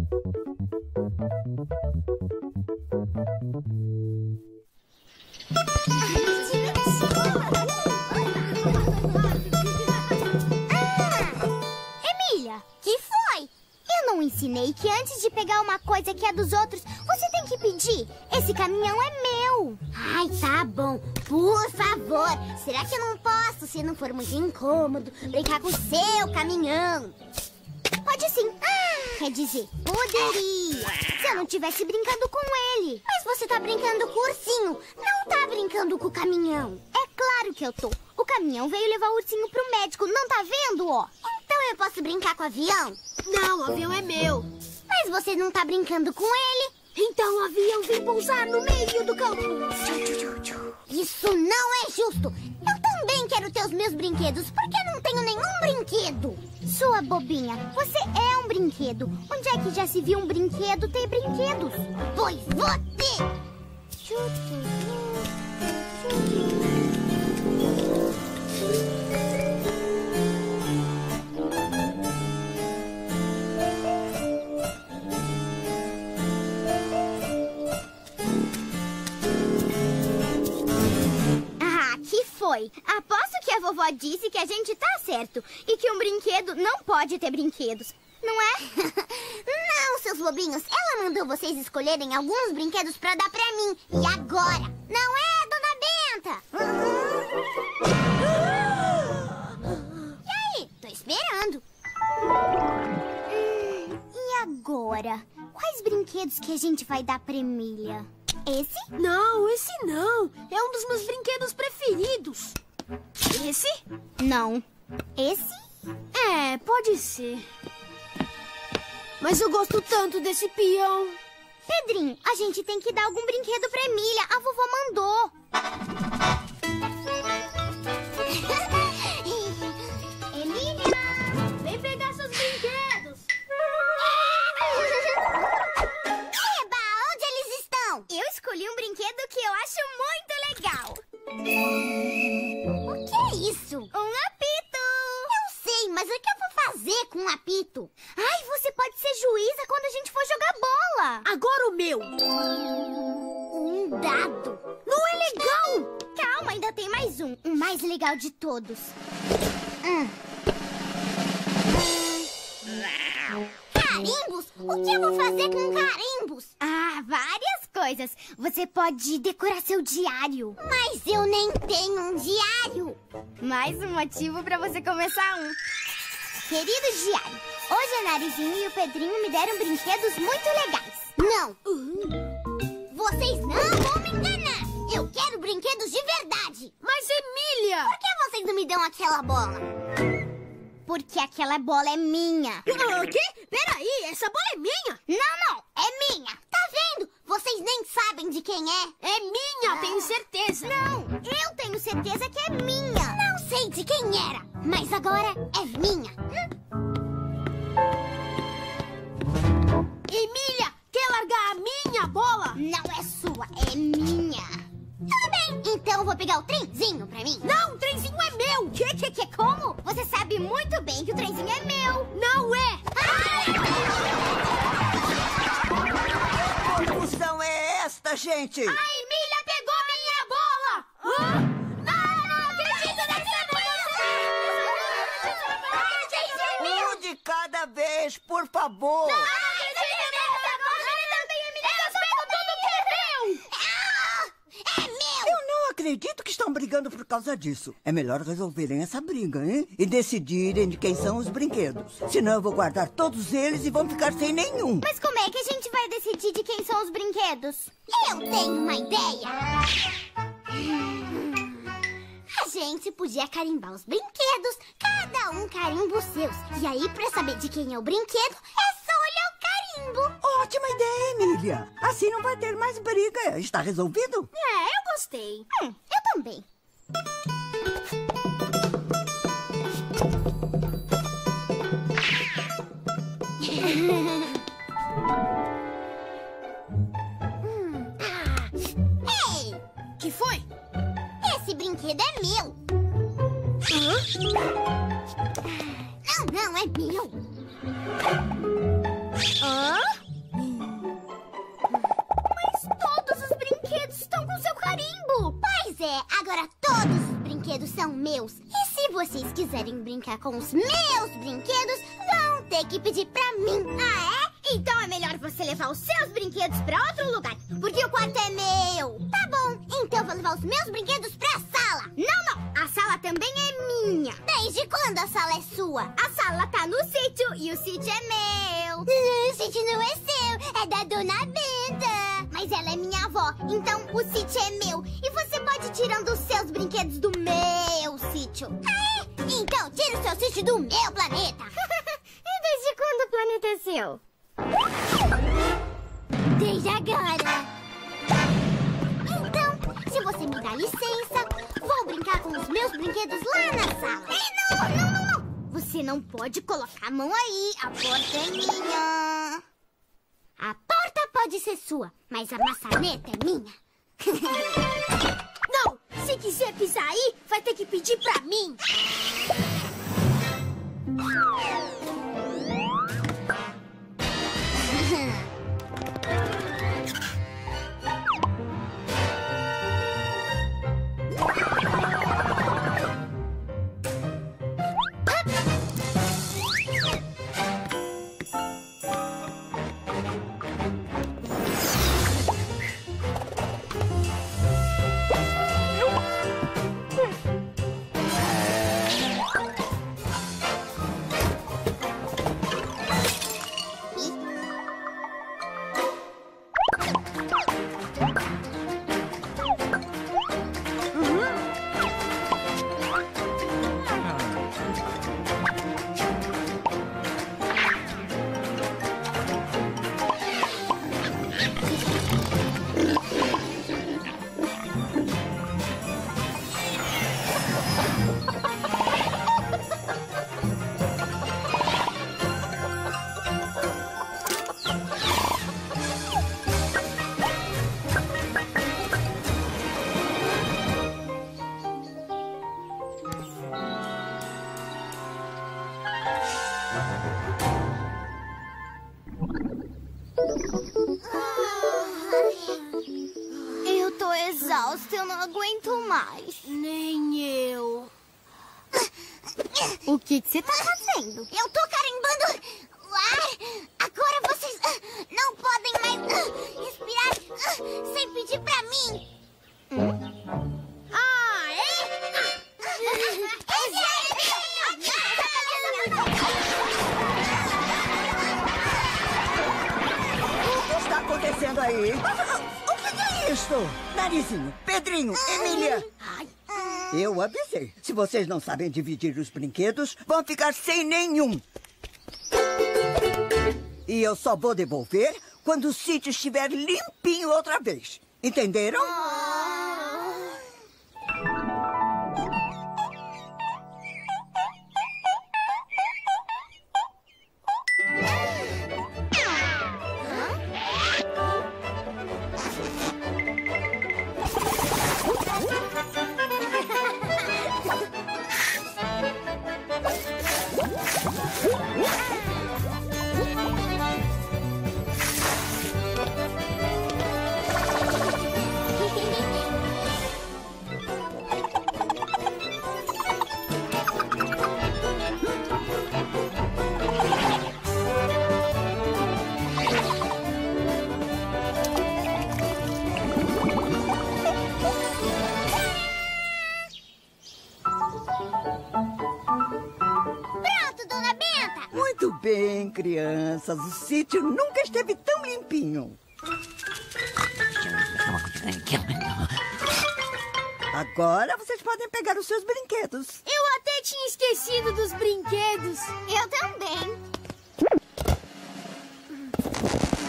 Emília, que foi? Eu não ensinei que antes de pegar uma coisa que é dos outros, você tem que pedir. Esse caminhão é meu. Ai, tá bom. Por favor. Será que eu não posso, se não for muito incômodo, brincar com o seu caminhão? Pode sim. Quer dizer, poderia. Se eu não estivesse brincando com ele. Mas você tá brincando com o ursinho, não tá brincando com o caminhão. É claro que eu tô. O caminhão veio levar o ursinho pro médico, não tá vendo, ó? Então eu posso brincar com o avião? Não, o avião é meu. Mas você não tá brincando com ele? Então o avião vem pousar no meio do campo. Isso não é justo. Eu também quero ter os meus brinquedos, porque eu não tenho nenhum brinquedo. Sua bobinha, você é um brinquedo. Onde é que já se viu um brinquedo ter brinquedos? Pois vou ter. Aposto que a vovó disse que a gente tá certo e que um brinquedo não pode ter brinquedos, não é? Não, seus bobinhos. Ela mandou vocês escolherem alguns brinquedos pra dar pra mim. E agora? Não é, Dona Benta? E aí? Tô esperando. E agora? Quais brinquedos que a gente vai dar pra Emília? Esse? Não, esse não. É um dos meus brinquedos preferidos. Esse? Não. Esse? É, pode ser. Mas eu gosto tanto desse peão. Pedrinho, a gente tem que dar algum brinquedo pra Emília. A vovó mandou. Emília, vem pegar seus brinquedos. Eba, onde eles estão? Eu escolhi um brinquedo que eu acho muito legal. O que é isso? Um apito. Eu sei, mas o que eu vou fazer com um apito? Ai, você pode ser juíza quando a gente for jogar bola. Agora o meu. Um dado. Não é legal. Calma, ainda tem mais um. O mais legal de todos. Carimbos? O que eu vou fazer com carimbos? Várias coisas. Você pode decorar seu diário. Mas eu nem tenho um diário. Mais um motivo pra você começar um. Querido diário, hoje a Narizinho e o Pedrinho me deram brinquedos muito legais. Não. Vocês não vão me enganar. Eu quero brinquedos de verdade. Mas, Emília... Por que vocês não me dão aquela bola? Porque aquela bola é minha. O quê? Peraí, essa bola é minha? Não, é minha. Tá vendo? Vocês nem sabem de quem é. É minha, tenho certeza. Não, eu tenho certeza que é minha. Não sei de quem era, mas agora é minha. Emília, quer largar a minha bola? Não é sua, é minha. Tudo bem, então eu vou pegar o trenzinho pra mim. Não, o trenzinho é meu. Que como? Você sabe muito bem que o trenzinho é meu. Não é. Que confusão é esta, gente? A Emília pegou minha bola. Não acredito nessa. Um de cada vez, por favor. Acredito que estão brigando por causa disso. É melhor resolverem essa briga, hein? E decidirem de quem são os brinquedos. Senão eu vou guardar todos eles e vão ficar sem nenhum. Mas como é que a gente vai decidir de quem são os brinquedos? Eu tenho uma ideia. A gente podia carimbar os brinquedos. Cada um carimba os seus. E aí, pra saber de quem é o brinquedo, é só olhar o carimbo. Ótima ideia, Emília. Assim não vai ter mais briga. Está resolvido? É, eu gostei. Eu também. Ei! Que foi? Esse brinquedo é meu. Não, é meu. são meus. E se vocês quiserem brincar com os meus brinquedos, vão ter que pedir pra mim. Ah, é? Então é melhor você levar os seus brinquedos pra outro lugar, porque o quarto é meu. Tá bom, então eu vou levar os meus brinquedos pra sala. Não, a sala também é minha. Desde quando a sala é sua? A sala tá no sítio e o sítio é meu. O sítio não é seu, é da Dona Benta. Mas ela é minha avó, então o sítio é meu. E você pode ir tirando os seus brinquedos do meu sítio. Ah, é? Então tira o seu sítio do meu planeta. E desde quando o planeta é seu? Desde agora. Então, se você me dá licença, vou brincar com os meus brinquedos lá na sala. Ei, não! Você não pode colocar a mão aí, a porta é minha. A porta pode ser sua, mas a maçaneta é minha. Não! Se quiser pisar aí, vai ter que pedir pra mim. Eu tô exausta, eu não aguento mais. Nem eu. O que você tá fazendo? Eu tô carimbando o ar. Agora vocês não podem mais respirar sem pedir pra mim. Ah, é? O que está acontecendo aí? O que é isso? Narizinho, Pedrinho, Emília. Eu avisei. Se vocês não sabem dividir os brinquedos, vão ficar sem nenhum. E eu só vou devolver quando o sítio estiver limpinho outra vez. Entenderam? Pronto, Dona Benta. Muito bem, crianças. O sítio nunca esteve tão limpinho. Agora vocês podem pegar os seus brinquedos. Eu até tinha esquecido dos brinquedos. Eu também.